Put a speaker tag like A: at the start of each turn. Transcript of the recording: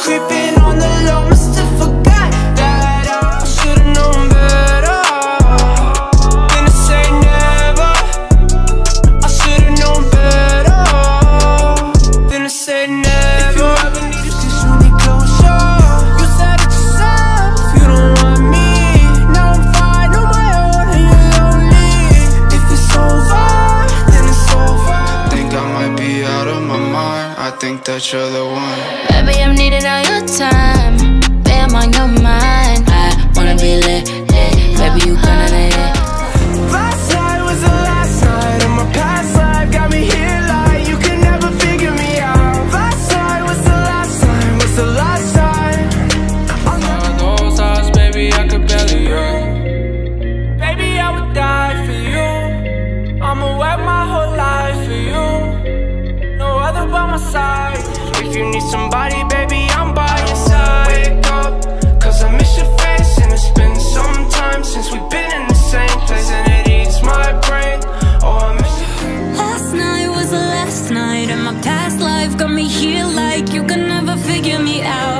A: creeping on the low, must have forgot that I should've known better than to say never. I should've known better than to say never. If you ever need a kiss, you need closure. You said it yourself, you don't want me. Now I'm fine on my own and you're lonely. If it's over, then it's over.
B: Think I might be out of my mind, I think that you're the one.
C: Baby, I'm needing all your time. Baby, I'm on your mind. I wanna be lit, lit. Baby, you gonna lit.
A: Last night was the last night of my past life. Got me here like you can never figure me out. Last night was the last time, was the last time.
D: Those eyes, baby, I could barely hear.
A: Baby, I would die for you. I'ma wait my whole life for you. No other by my side. If you need somebody, baby, I'm by your side. Wake up, cause I miss your face. And it's been some time since we've been in the same place. And it eats my brain. Oh, I miss you.
C: Last night was the last night of my past life. Got me here like you can never figure me out.